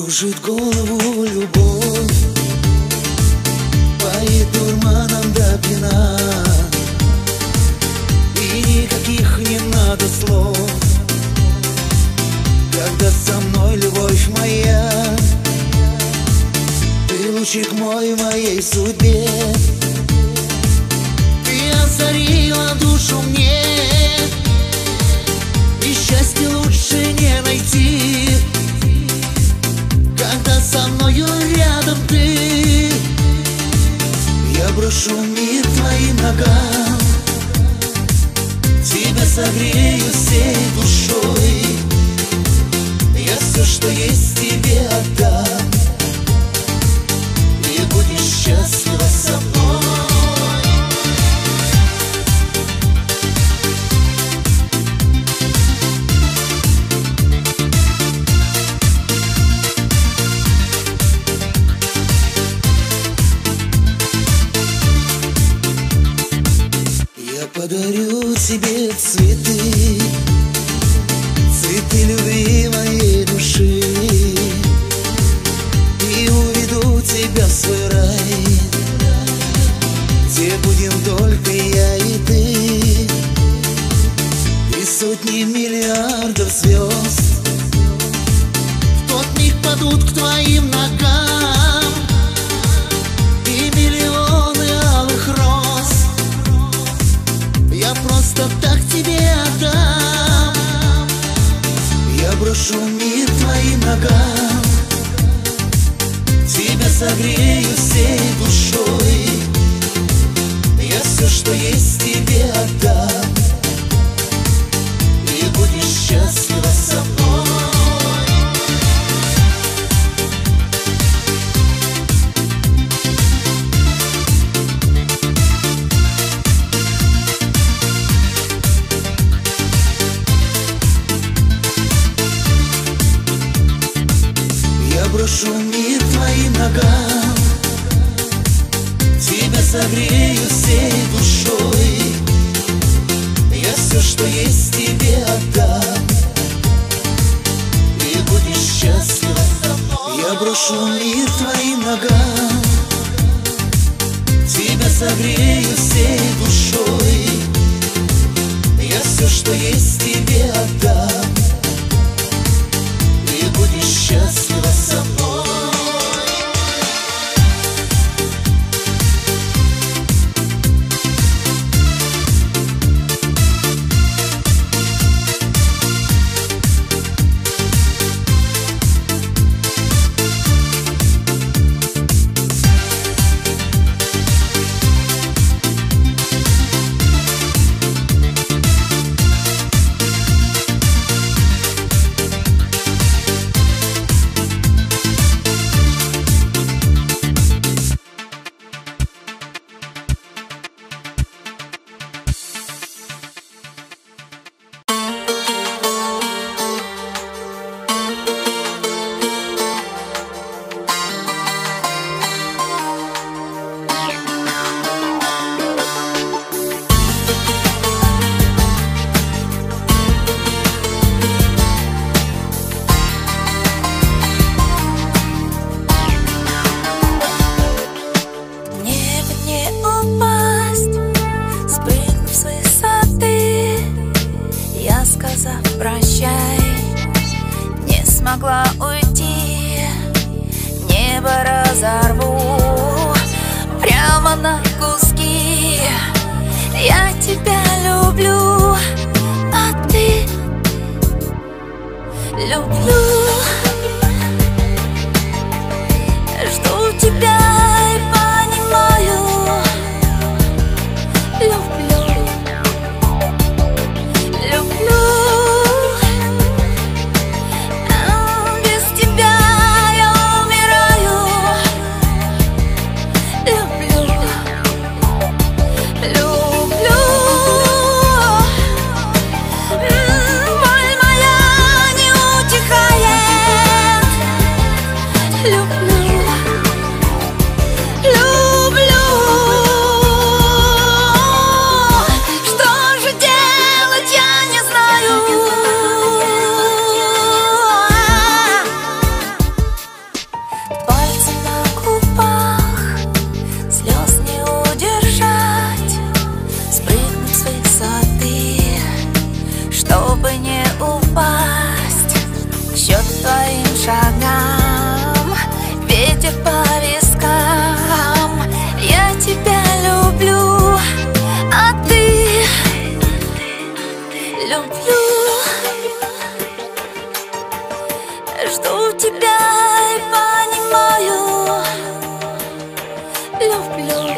Кружит голову любовь, поет дурманом до пьяна, и никаких не надо слов, когда со мной любовь моя. Ты лучик мой в моей судьбе, ты озарила душу мне, и счастье лучше не найти, когда со мною рядом ты. Я брошу мир твоим ногам, тебя согрею всей душой, я все, что есть, тебе отдам, и будешь счастлива со мной. Подарю тебе цветы, цветы любви моей души, и уведу тебя в свой рай, где будем только я и ты, и сотни миллиардов звезд в тот миг падут к твоим ногам, и миллионы алых роз я просто так тебе отдам. Я брошу мир твоим ногам, тебя согрею всей душой, я все, что есть, тебе отдам, и будешь счастлива со мной. Брошу мир твоим ногам, тебя согрею всей душой, я все, что есть, тебе отдам, и будешь счастлива со мной. Я брошу мир твоим ногам, тебя согрею всей душой, я все, что есть, тебе отдам, и будешь счастлива со мной. Прощай, не смогла уйти, небо разорву прямо на куски. Я тебя люблю, а ты люблю. Жду тебя и понимаю, люблю, люблю. Боль моя не утихая, счет твоим шагам, ветер по вискам. Я тебя люблю, а ты люблю. Жду тебя и понимаю, люблю.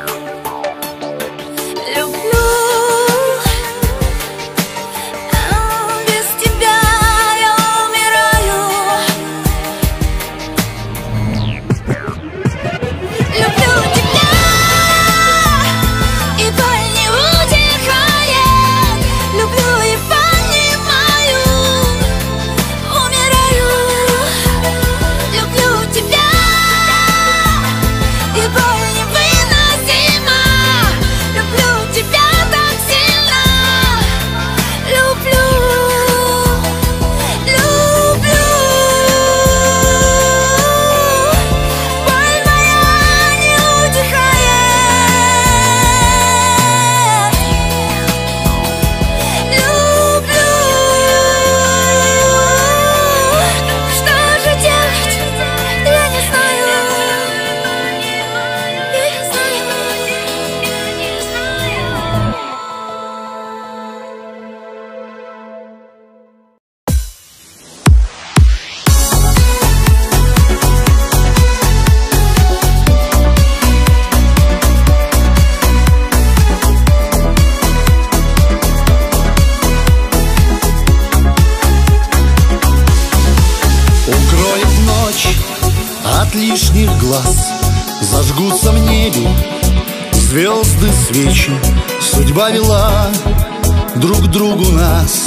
От лишних глаз зажгутся в небе звезды, свечи. Судьба вела друг к другу нас.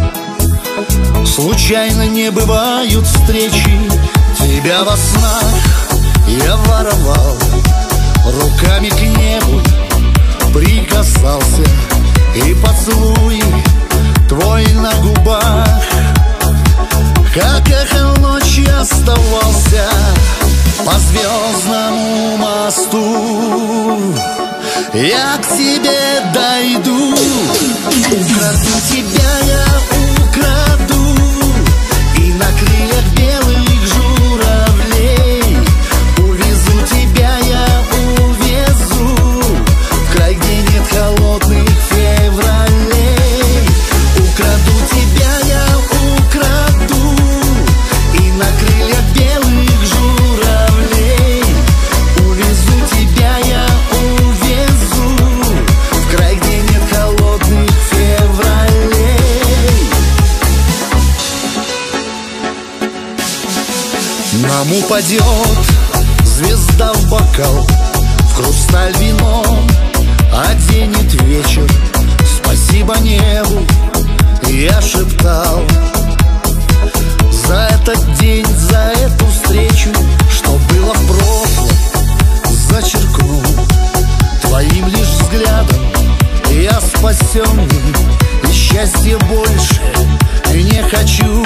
Случайно не бывают встречи. Тебя во снах я воровал, руками к небу прикасался, и поцелуй твой на губах как эхо ночи оставался. По звездному мосту я к тебе дойду. Украду тебя, я украду, и на крыльях белых журавлей увезу тебя, я увезу в край, где нет холодных февралей. Украду тебя, я украду, и на крыльях белых журавлей увезу тебя, я увезу в край, где нет холодных февралей. Нам упадет звезда в бокал, в хрусталь вином оденет вечер. Спасибо небу, я шептал, за этот день, за эту встречу, что было в прошлом, зачеркну твоим лишь взглядом. Я спасенный, и счастья больше не хочу.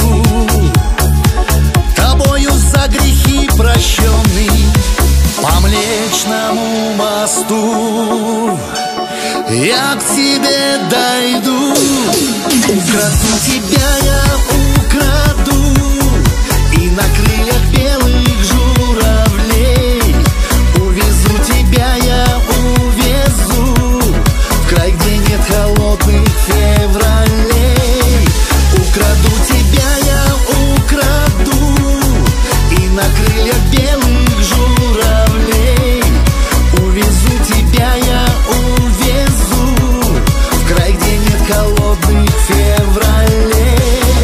Тобою за грехи прощенный по Млечному мосту я к тебе дойду. Украду тебя, я украду, и на крыльях белых журавлей увезу тебя, я увезу в край, где нет холодных февралей. Украду тебя, я украду, и на крыльях белых журавлей увезу тебя, я увезу в край, где нет холодных февралей.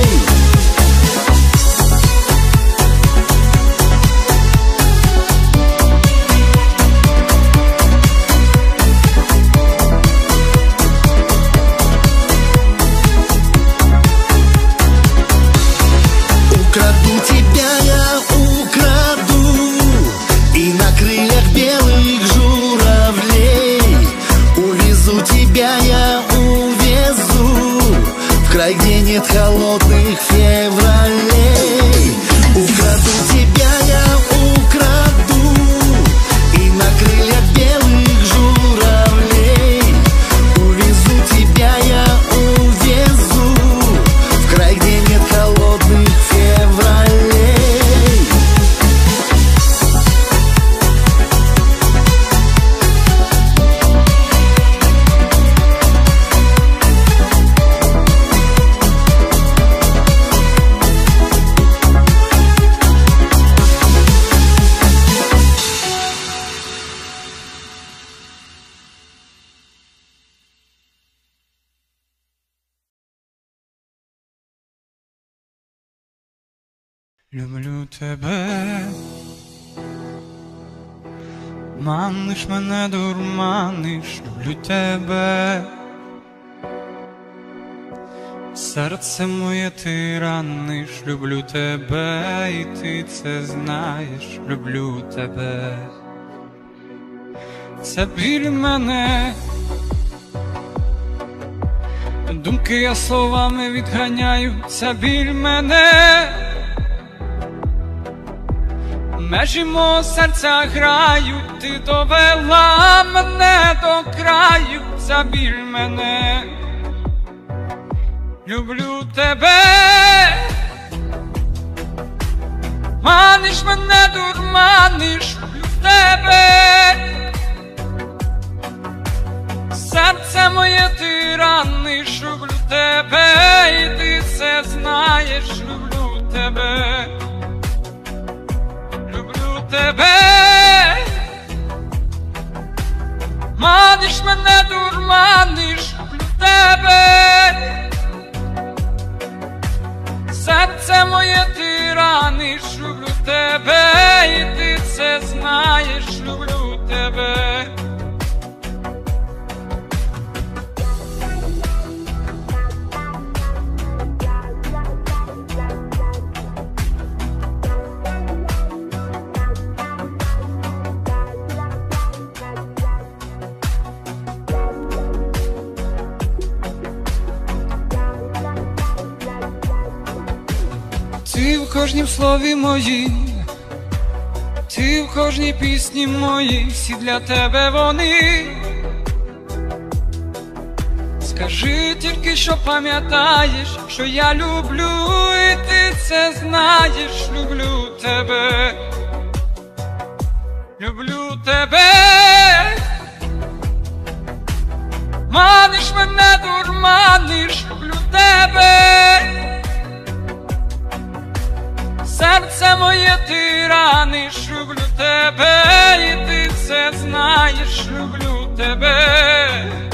Украду тебя, я украду, и на крыльях белых журавлей увезу тебя, я увезу в край, где нет холодных февралей. Украду тебя, я украду, и на крыльях белых журавлей увезу тебя, я увезу в край, где нет холодных февралей. Люблю тебе, маниш мене, дурманиш, люблю тебе. Серце моє ти раниш, люблю тебе, і ти це знаєш, люблю тебе. Це біль мене, думки я словами відганяю, це біль мене. Межі мого серця грають, ти довела мене до краю, це біль мене. Люблю тебе, маниш мене, дурманиш, люблю тебе. Серце моє ти раниш, люблю тебе, і ти це знаєш, люблю тебе. Люблю тебе, маниш мене, дурманиш, люблю тебе. Серце моє ти раниш, люблю тебе, і ти це знаєш, люблю тебе. Ти в кожнім слові моїм, ти в кожній пісні моїй, всі для тебе вони. Скажи тільки, що пам'ятаєш, що я люблю, і ти це знаєш, люблю тебе. Люблю тебе, маниш мене, дурманиш, люблю тебе. Серце моє ти раниш, люблю тебе, і ти це знаєш, люблю тебе.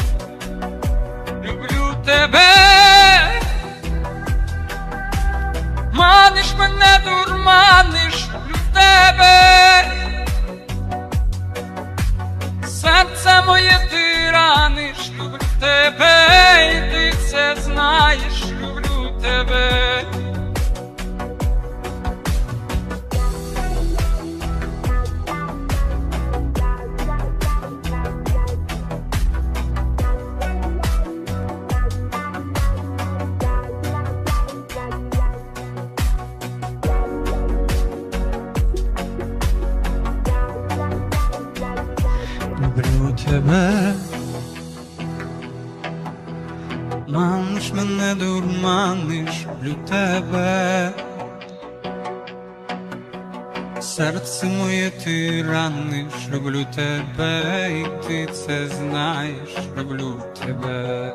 Люблю тебе, маниш мене, дурманиш, люблю тебе. Серце моє ти раниш, люблю тебе, і ти це знаєш, люблю тебе. Люблю тебе, маниш мене, дурманиш, люблю тебе. Серце моє ти раниш, люблю тебе, і ти це знаєш, люблю тебе.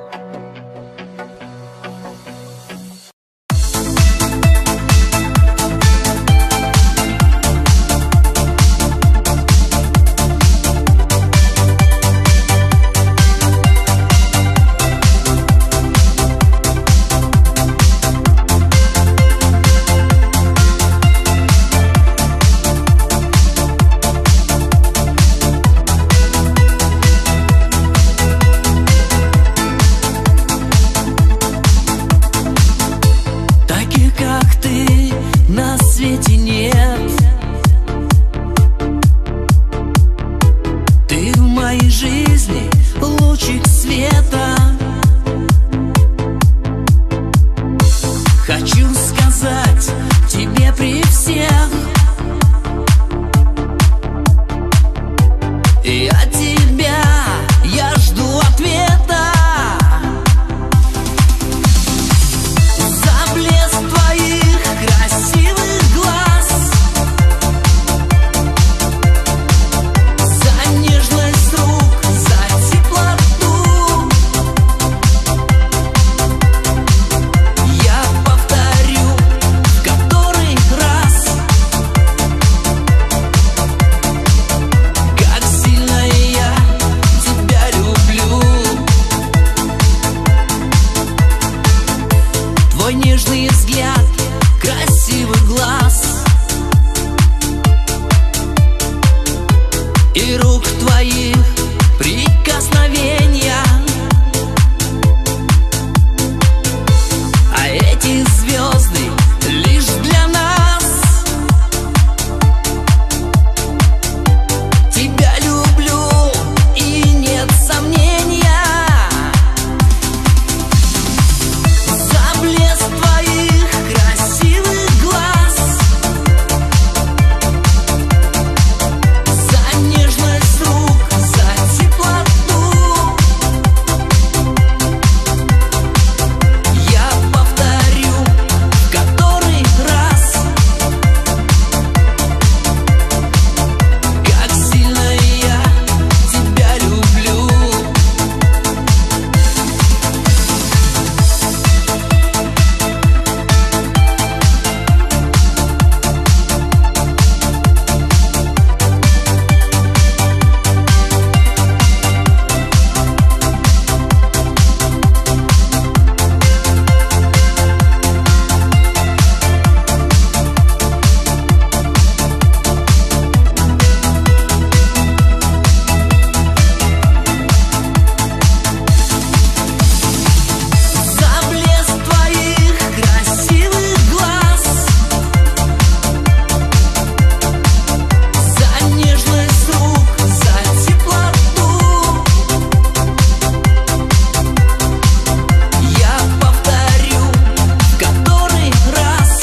Хочу сказать тебе при всех: я тебя, я жду ответа. За блеск твоих красивых глаз, за нежность рук, за теплоту. Я повторю в который раз: и рук твоих прикосновения. А эти звезды лишь для нас. Тебя люблю, и нет сомнения. За блеск твоих красивых глаз, за нежность рук, за теплоту я повторю в который раз, как сильно я тебя люблю. За блеск твоих красивых глаз, за нежность рук, за теплоту я повторю в который раз,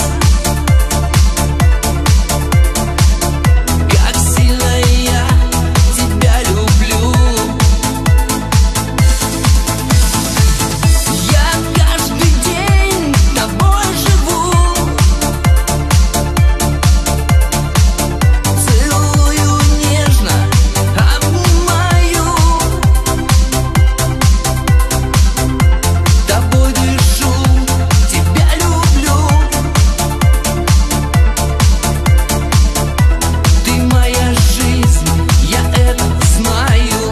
как сильно я тебя люблю. Я каждый день тобой живу, целую нежно, обнимаю, тобой дышу, тебя люблю. Ты моя жизнь, я это знаю.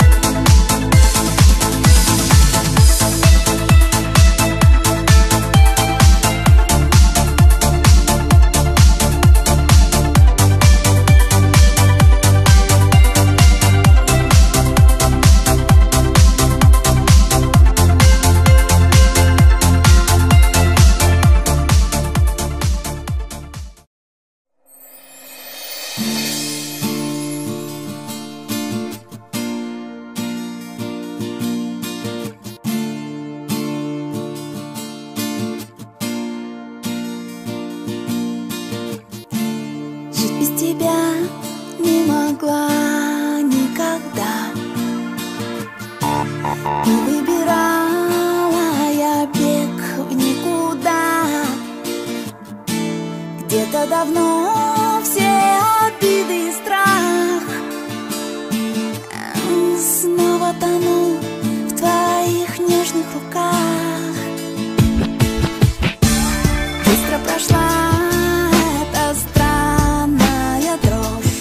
Жить без тебя не могла никогда. Не выбирала я бег в никуда. Где-то давно все обиды и страх снова тону в твоих нежных руках. Быстро прошла эта странная дрожь,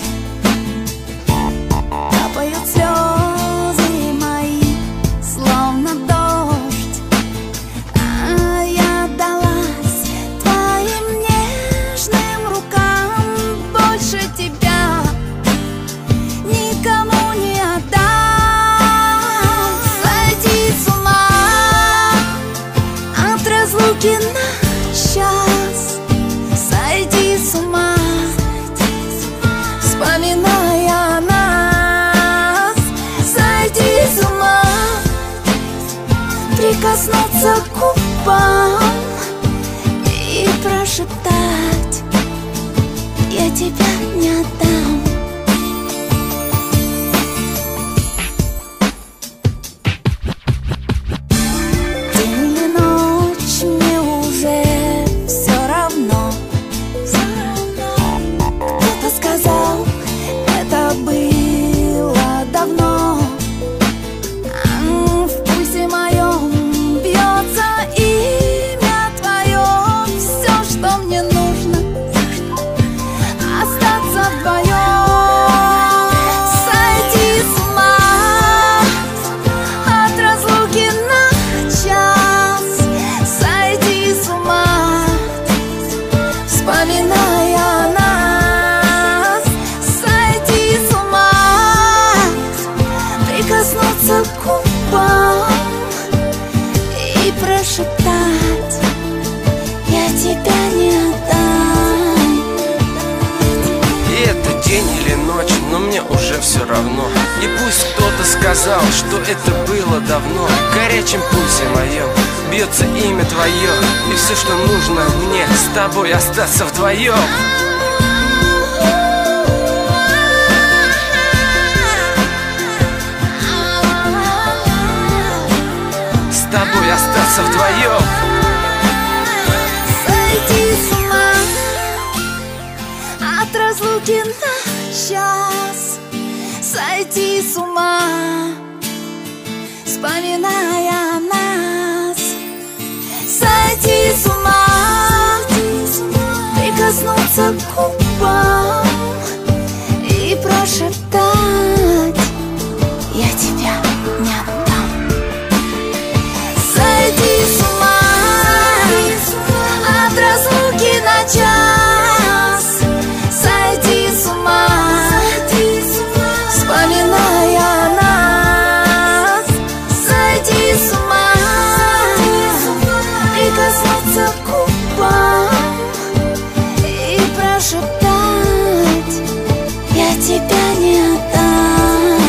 капают слезы мои, словно дождь. А я отдалась твоим нежным рукам, больше тебя никому не отдам. Сойти с ума от разлуки на час, сойти с ума, вспоминая нас. Сойти с ума, прикоснуться к губам и прошептать: я тебя не отдам. День или ночь, мне уже все равно. Кто-то сказал, это было давно. В пульсе моем бьется имя твое. Все, что мне нужно, остаться вдвоем. но мне уже все равно. И пусть кто-то сказал, что это было давно, в горячем пульсе моем бьется имя твое, и все, что нужно мне, с тобой остаться вдвоем. С тобой остаться вдвоем. Сойти с ума от разлуки на час, сойти с ума, вспоминая нас. Сойти с ума, прикоснуться к губам и прошептать: я тебя не отдам. Сойти с ума от разлуки на час, сойти с ума, вспоминая нас. Сойти с ума, прикоснуться к губам и прошептать: я тебя не отдам.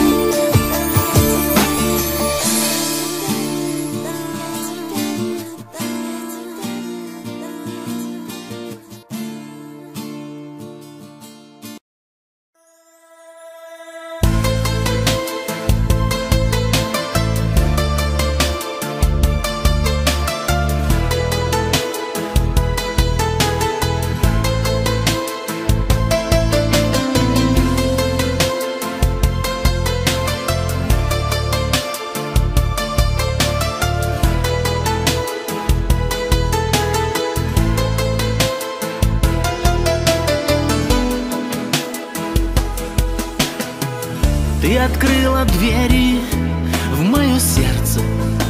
Ты открыла двери в мое сердце.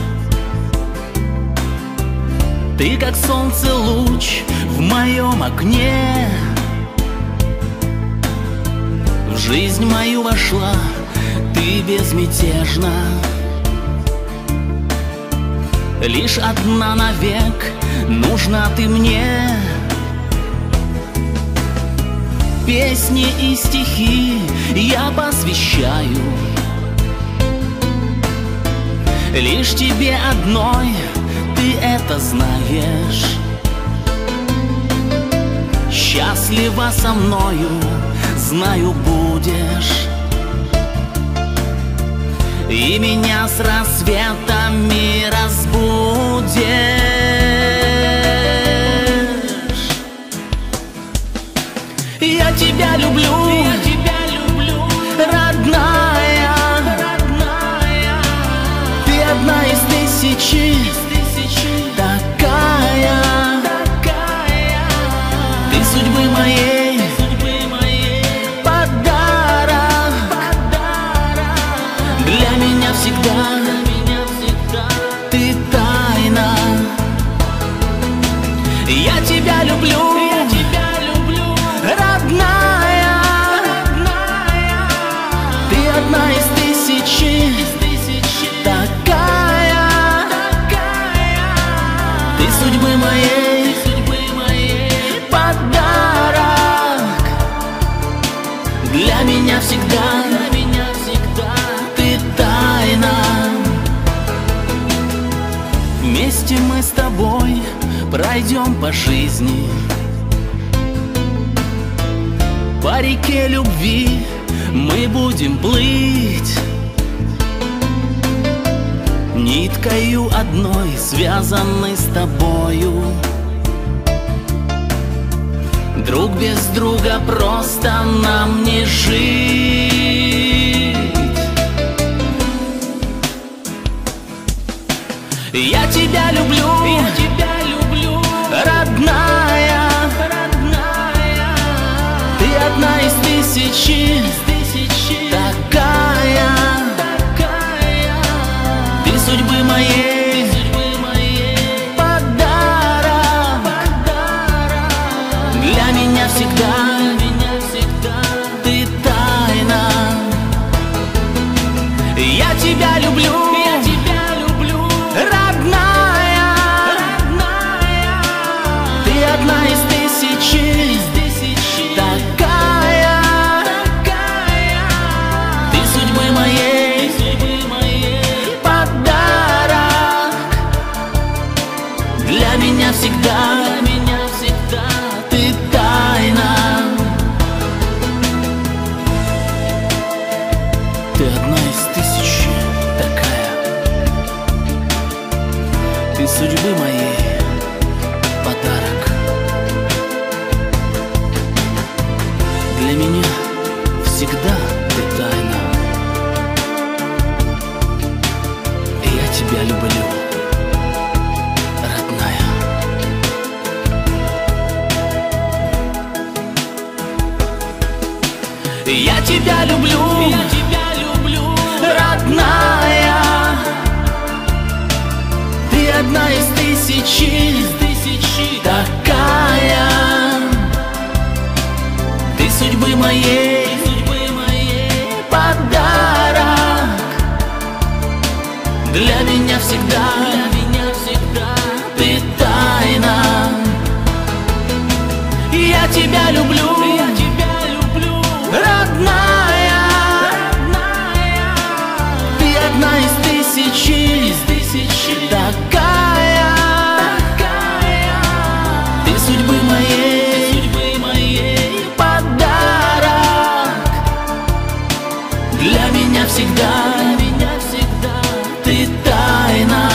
Ты как солнце луч в моем окне. В жизнь мою вошла ты безмятежно. Лишь одна навек нужна ты мне. Песни и стихи я посвящаю лишь тебе одной, ты это знаешь. Счастлива со мною, знаю, будешь. И меня с рассветами разбудишь. Я тебя люблю, родная, ты одна из тысячи, такая, ты судьбы моей подарок, для меня всегда ты тайна. Я тебя люблю, родная, ты одна из тысячи, такая, ты судьбы моей подарок, для меня всегда ты тайна. Вместе мы с тобой пройдем по жизни, по реке любви мы будем плыть, ниткою одной связаны с тобою. Друг без друга просто нам не жить. Я тебя люблю, родная, ты одна из тысячи, такая, ты судьбы моей подарок, для меня всегда ты тайна. Я тебя люблю, родная, ты одна из тысячи, такая, Я тебя люблю, родная. Ты одна из тысячи, такая. Ты судьбы моей подарок. Для меня всегда ты тайна. Я тебя люблю, родная. Ты одна из тысячи, такая. Ты судьбы моей подарок. Для меня всегда ты тайна.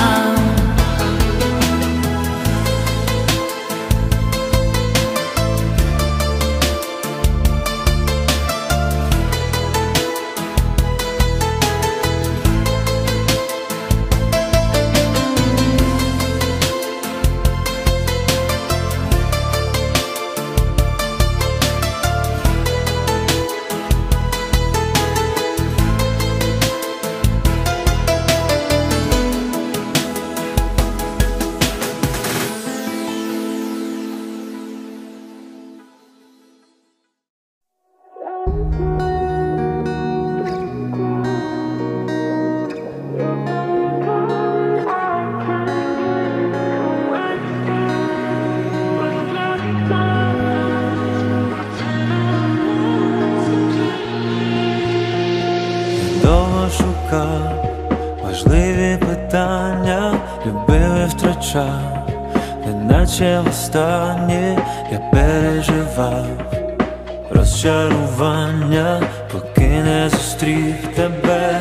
Довго шукав важливі питання, любив і втрачав, неначе востаннє я переживав розчарування, поки не зустрів тебе.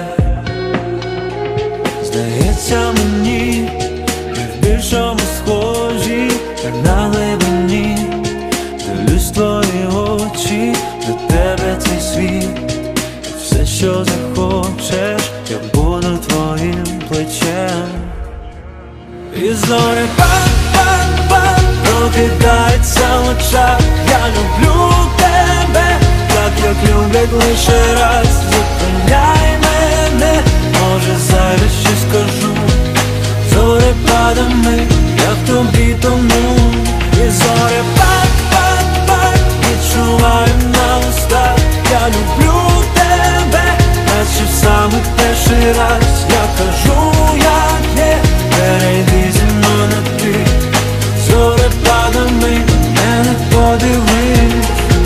Здається мені, ми в більшому схожі, як на глибині. Дивлюсь в твої очі, до тебе цей світ. Все, що захочеш, я буду твоїм плечем. І зорі пам-пам-пам прокидається в очах. Я люблю тебе, так як люблять лише раз. Зупиняй мене, може зайве щось скажу. Зорепадами я в тобі тону. І зорі пам-пам-пам відчуваю на устах. Я люблю тебе, наче в самих перший раз. Я кажу, як є, перейди зі мною на ти. Зорепадами мене подивись.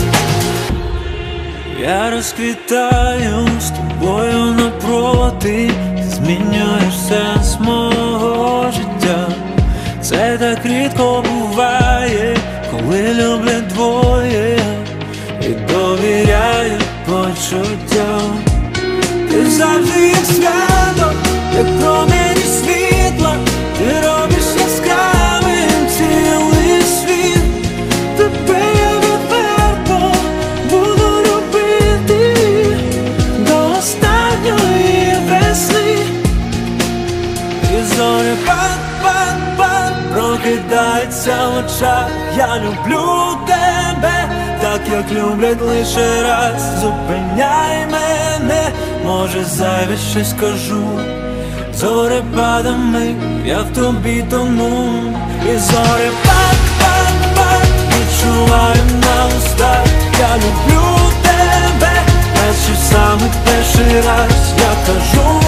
Я розквітаю з тобою напроти. Ти змінюєш сенс мого життя. Це так рідко буває, коли люблять двоє і довіряють почуттям. Ти завжди як свято, як промені світла. Ти робиш яскравим цілий світ. Тебе я відверто буду любити до останньої весни. І зорі пам-пам-пам прокидається в очах. Я люблю тебе, так як люблять лише раз. Зупиняй мене, може зайве щось скажу. Зорепадами я в тобі тону. І зорі пам-пам-пам відчуваю на устах. Я люблю тебе, наче в самих перший раз. Я кажу,